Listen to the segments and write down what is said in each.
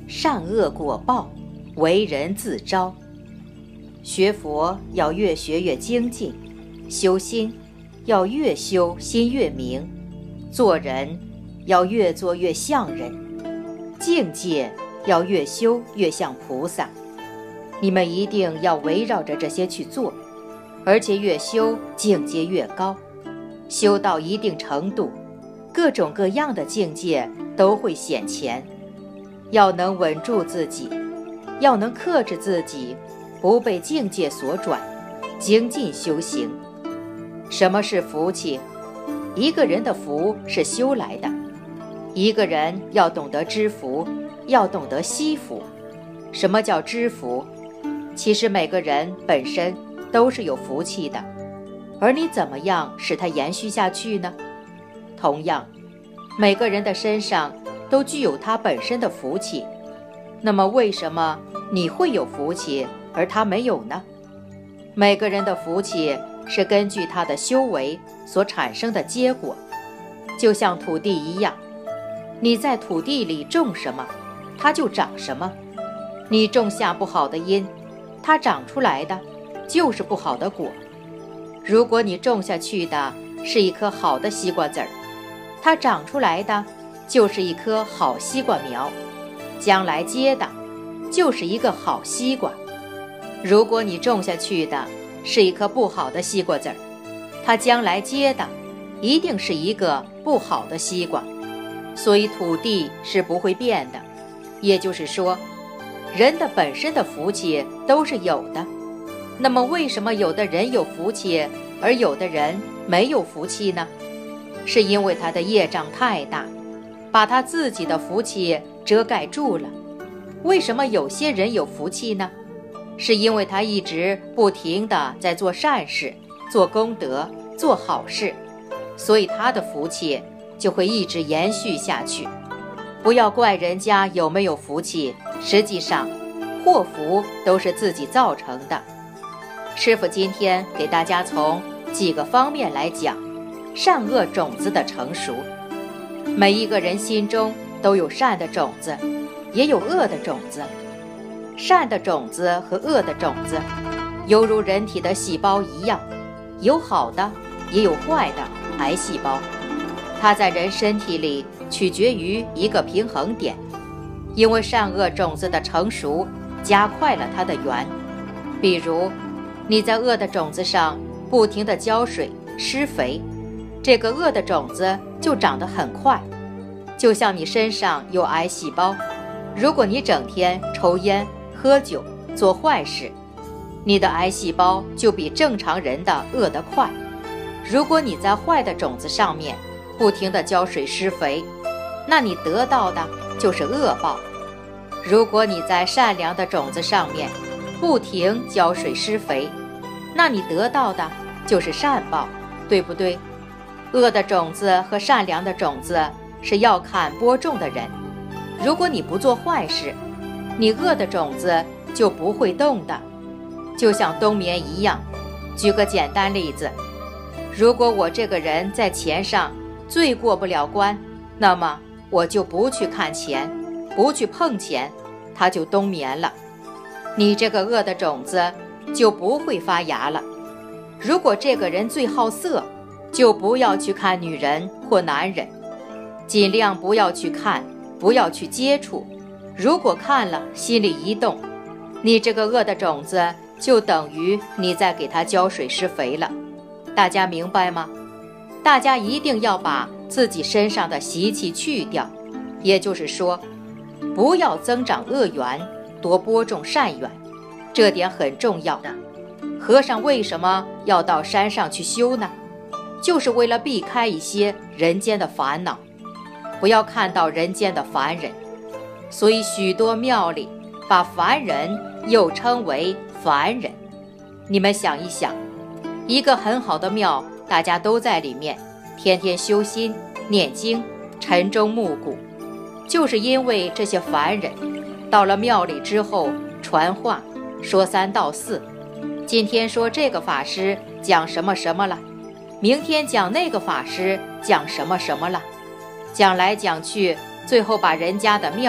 善恶果报，为人自招。学佛要越学越精进，修心要越修心越明，做人要越做越像人，境界要越修越像菩萨。你们一定要围绕着这些去做，而且越修境界越高，修到一定程度，各种各样的境界都会显前。要能稳住自己，要能克制自己，不被境界所转，精进修行。什么是福气？一个人的福是修来的，一个人要懂得知福，要懂得惜福。什么叫知福？其实每个人本身都是有福气的，而你怎么样使它延续下去呢？同样，每个人的身上都具有他本身的福气，那么为什么你会有福气而他没有呢？每个人的福气是根据他的修为所产生的结果，就像土地一样，你在土地里种什么，它就长什么。你种下不好的因，它长出来的就是不好的果。如果你种下去的是一颗好的西瓜籽儿，它长出来的就是一颗好西瓜苗，将来结的就是一个好西瓜。如果你种下去的是一颗不好的西瓜籽儿，它将来结的一定是一个不好的西瓜。所以土地是不会变的，也就是说，人的本身的福气都是有的。那么为什么有的人有福气，而有的人没有福气呢？是因为他的业障太大，把他自己的福气遮盖住了。为什么有些人有福气呢？是因为他一直不停地在做善事，做功德，做好事，所以他的福气就会一直延续下去。不要怪人家有没有福气，实际上祸福都是自己造成的。师父今天给大家从几个方面来讲善恶种子的成熟。每一个人心中都有善的种子，也有恶的种子。善的种子和恶的种子犹如人体的细胞一样，有好的也有坏的癌细胞，它在人身体里取决于一个平衡点。因为善恶种子的成熟加快了它的缘。比如你在恶的种子上不停地浇水施肥，这个恶的种子就长得很快。就像你身上有癌细胞，如果你整天抽烟喝酒做坏事，你的癌细胞就比正常人的饿得快。如果你在坏的种子上面不停地浇水施肥，那你得到的就是恶报。如果你在善良的种子上面不停浇水施肥，那你得到的就是善报，对不对？恶的种子和善良的种子是要看播种的人。如果你不做坏事，你恶的种子就不会动的，就像冬眠一样。举个简单例子，如果我这个人在钱上最过不了关，那么我就不去看钱，不去碰钱，它就冬眠了。你这个恶的种子就不会发芽了。如果这个人最好色，就不要去看女人或男人，尽量不要去看，不要去接触。如果看了心里一动，你这个恶的种子就等于你在给它浇水施肥了。大家明白吗？大家一定要把自己身上的习气去掉，也就是说，不要增长恶缘，多播种善缘，这点很重要的。和尚为什么要到山上去修呢？就是为了避开一些人间的烦恼，不要看到人间的凡人。所以许多庙里把凡人又称为凡人。你们想一想，一个很好的庙，大家都在里面天天修心念经晨钟暮鼓，就是因为这些凡人到了庙里之后传话说三道四，今天说这个法师讲什么什么了，明天讲那个法师讲什么什么了，讲来讲去，最后把人家的庙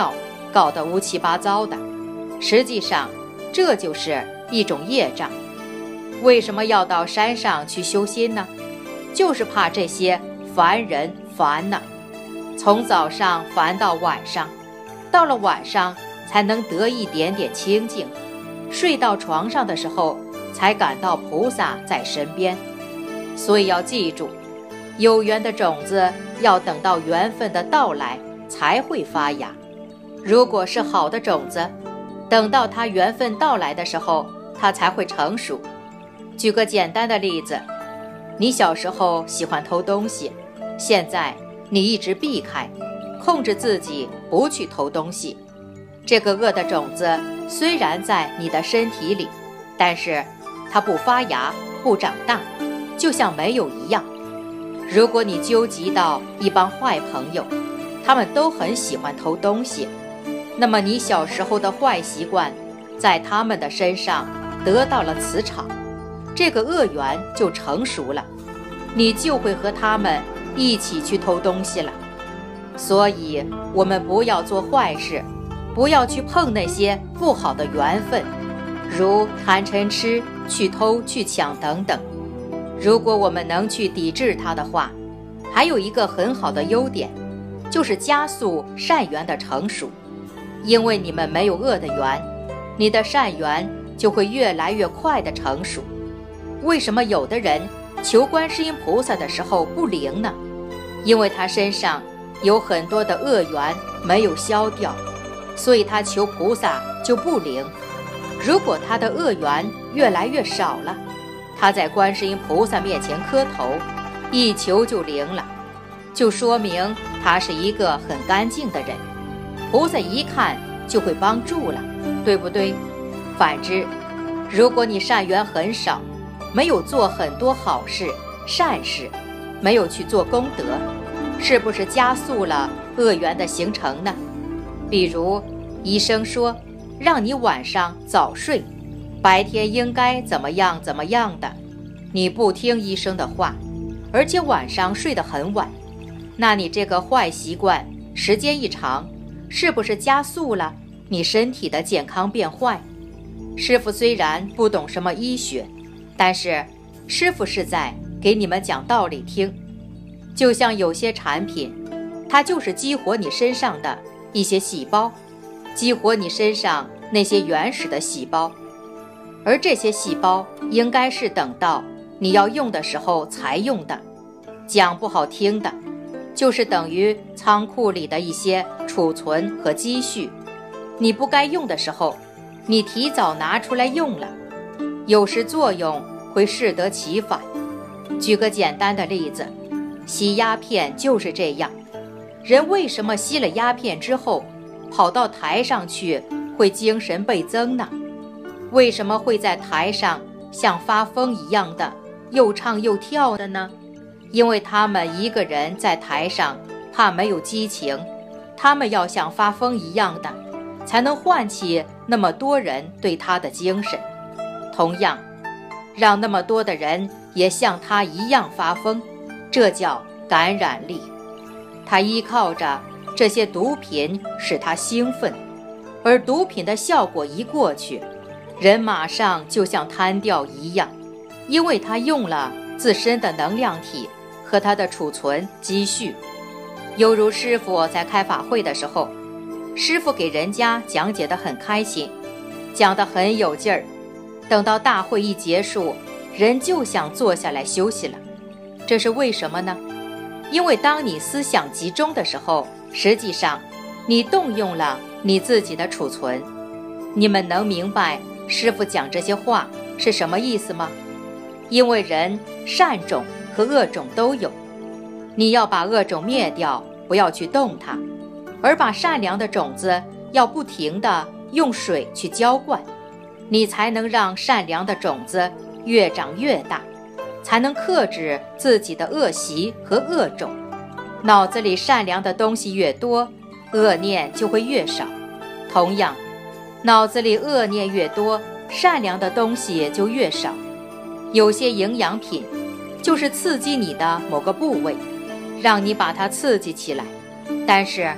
搞得乌七八糟的。实际上，这就是一种业障。为什么要到山上去修心呢？就是怕这些烦人烦呢。从早上烦到晚上，到了晚上才能得一点点清静，睡到床上的时候才感到菩萨在身边。所以要记住，有缘的种子要等到缘分的到来才会发芽。如果是好的种子，等到它缘分到来的时候，它才会成熟。举个简单的例子，你小时候喜欢偷东西，现在你一直避开，控制自己不去偷东西。这个恶的种子虽然在你的身体里，但是它不发芽不长大，就像没有一样。如果你纠集到一帮坏朋友，他们都很喜欢偷东西，那么你小时候的坏习惯在他们的身上得到了磁场，这个恶缘就成熟了，你就会和他们一起去偷东西了。所以我们不要做坏事，不要去碰那些不好的缘分，如贪嗔痴、去偷去抢等等。如果我们能去抵制它的话，还有一个很好的优点，就是加速善缘的成熟。因为你们没有恶的缘，你的善缘就会越来越快的成熟。为什么有的人求观世音菩萨的时候不灵呢？因为他身上有很多的恶缘没有消掉，所以他求菩萨就不灵。如果他的恶缘越来越少了，他在观世音菩萨面前磕头，一求就灵了，就说明他是一个很干净的人，菩萨一看就会帮助了，对不对？反之，如果你善缘很少，没有做很多好事善事，没有去做功德，是不是加速了恶缘的形成呢？比如医生说让你晚上早睡，白天应该怎么样怎么样的，你不听医生的话，而且晚上睡得很晚，那你这个坏习惯时间一长，是不是加速了你身体的健康变坏？师父虽然不懂什么医学，但是师父是在给你们讲道理听。就像有些产品，它就是激活你身上的一些细胞，激活你身上那些原始的细胞，而这些细胞应该是等到你要用的时候才用的。讲不好听的，就是等于仓库里的一些储存和积蓄，你不该用的时候，你提早拿出来用了，有时作用会适得其反。举个简单的例子，吸鸦片就是这样。人为什么吸了鸦片之后跑到台上去会精神倍增呢？为什么会在台上像发疯一样的又唱又跳的呢？因为他们一个人在台上怕没有激情，他们要像发疯一样的，才能唤起那么多人对他的精神。同样，让那么多的人也像他一样发疯，这叫感染力。他依靠着这些毒品使他兴奋，而毒品的效果一过去，人马上就像瘫掉一样，因为他用了自身的能量体和他的储存积蓄。犹如师父在开法会的时候，师父给人家讲解得很开心，讲得很有劲儿，等到大会一结束，人就想坐下来休息了。这是为什么呢？因为当你思想集中的时候，实际上你动用了你自己的储存。你们能明白师父讲这些话是什么意思吗？因为人善种和恶种都有，你要把恶种灭掉，不要去动它，而把善良的种子要不停地用水去浇灌，你才能让善良的种子越长越大，才能克制自己的恶习和恶种。脑子里善良的东西越多，恶念就会越少。同样，脑子里恶念越多，善良的东西就越少。有些营养品就是刺激你的某个部位，让你把它刺激起来，但是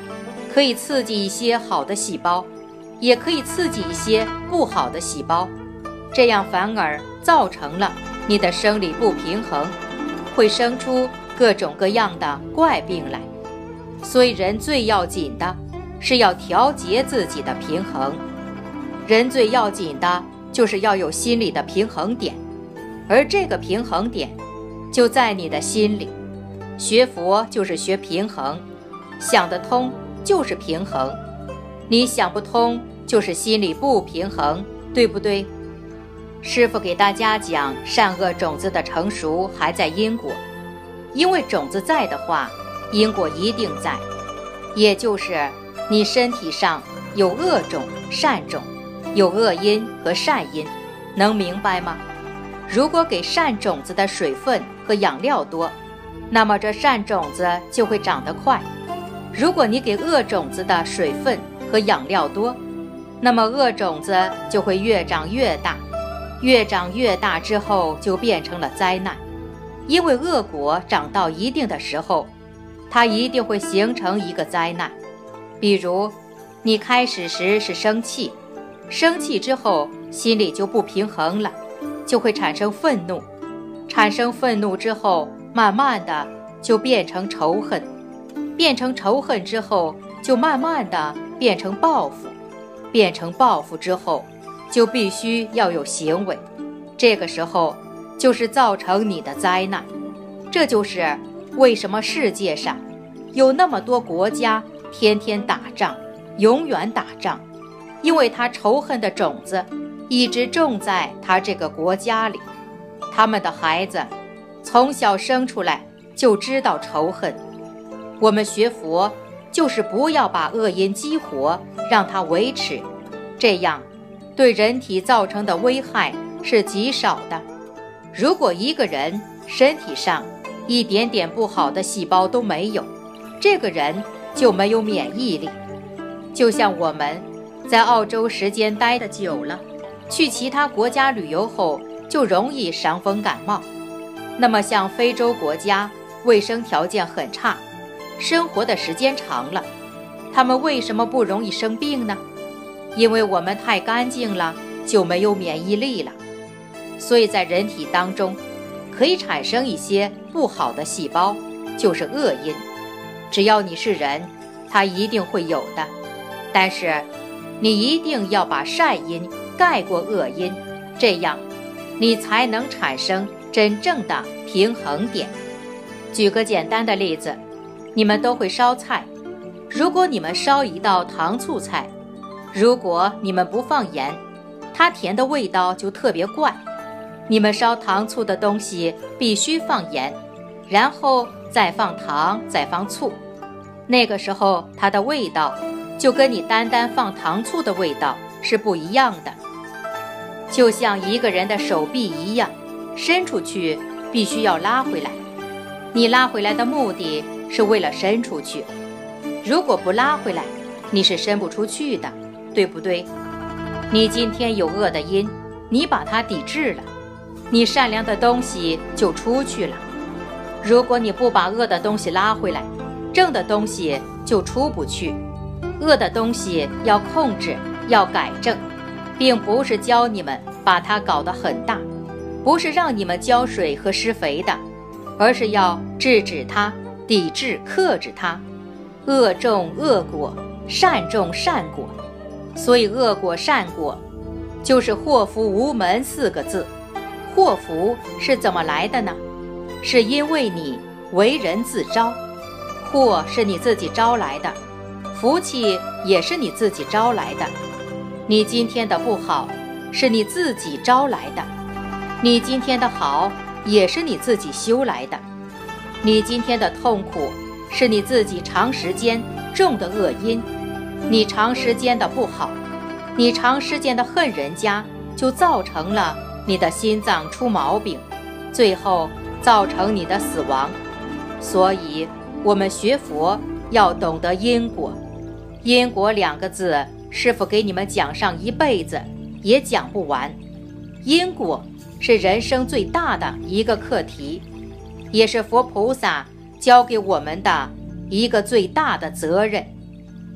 可以刺激一些好的细胞，也可以刺激一些不好的细胞，这样反而造成了你的生理不平衡，会生出各种各样的怪病来。所以人最要紧的是要调节自己的平衡，人最要紧的就是要有心理的平衡点，而这个平衡点就在你的心里。学佛就是学平衡，想得通就是平衡，你想不通就是心里不平衡，对不对？师父给大家讲，善恶种子的成熟还在因果，因为种子在的话，因果一定在，也就是你身体上有恶种、善种，有恶因和善因，能明白吗？如果给善种子的水分和养料多，那么这善种子就会长得快。如果你给恶种子的水分和养料多，那么恶种子就会越长越大，越长越大之后就变成了灾难。因为恶果长到一定的时候，它一定会形成一个灾难。比如你开始时是生气，生气之后心里就不平衡了，就会产生愤怒，产生愤怒之后慢慢的就变成仇恨，变成仇恨之后就慢慢的变成报复，变成报复之后就必须要有行为，这个时候就是造成你的灾难。这就是为什么世界上有那么多国家天天打仗，永远打仗，因为他仇恨的种子一直种在他这个国家里，他们的孩子从小生出来就知道仇恨。我们学佛就是不要把恶因激活，让它维持，这样对人体造成的危害是极少的。如果一个人身体上一点点不好的细胞都没有，这个人就没有免疫力。就像我们在澳洲时间待得久了，去其他国家旅游后就容易伤风感冒。那么像非洲国家卫生条件很差，生活的时间长了，他们为什么不容易生病呢？因为我们太干净了，就没有免疫力了。所以在人体当中可以产生一些不好的细胞，就是恶因。只要你是人，它一定会有的，但是你一定要把善因盖过恶因，这样你才能产生真正的平衡点。举个简单的例子，你们都会烧菜，如果你们烧一道糖醋菜，如果你们不放盐，它甜的味道就特别怪。你们烧糖醋的东西必须放盐，然后再放糖，再放醋，那个时候它的味道就跟你单单放糖醋的味道是不一样的。就像一个人的手臂一样，伸出去必须要拉回来，你拉回来的目的是为了伸出去，如果不拉回来，你是伸不出去的，对不对？你今天有恶的因，你把它抵制了，你善良的东西就出去了。如果你不把恶的东西拉回来，正的东西就出不去。恶的东西要控制，要改正，并不是教你们把它搞得很大，不是让你们浇水和施肥的，而是要制止它，抵制克制它。恶种恶果，善种善果，所以恶果善果就是祸福无门4个字。祸福是怎么来的呢？是因为你为人自招，祸是你自己招来的，福气也是你自己招来的。你今天的不好是你自己招来的，你今天的好也是你自己修来的。你今天的痛苦是你自己长时间种的恶因，你长时间的不好，你长时间的恨人家，就造成了你的心脏出毛病，最后造成你的死亡。所以我们学佛要懂得因果。因果2个字，师父给你们讲上一辈子也讲不完。因果是人生最大的一个课题，也是佛菩萨交给我们的一个最大的责任。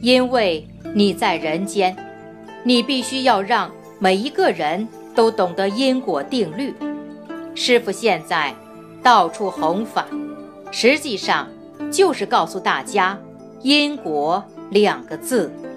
因为你在人间，你必须要让每一个人都懂得因果定律。师父现在到处弘法，实际上就是告诉大家因果2个字。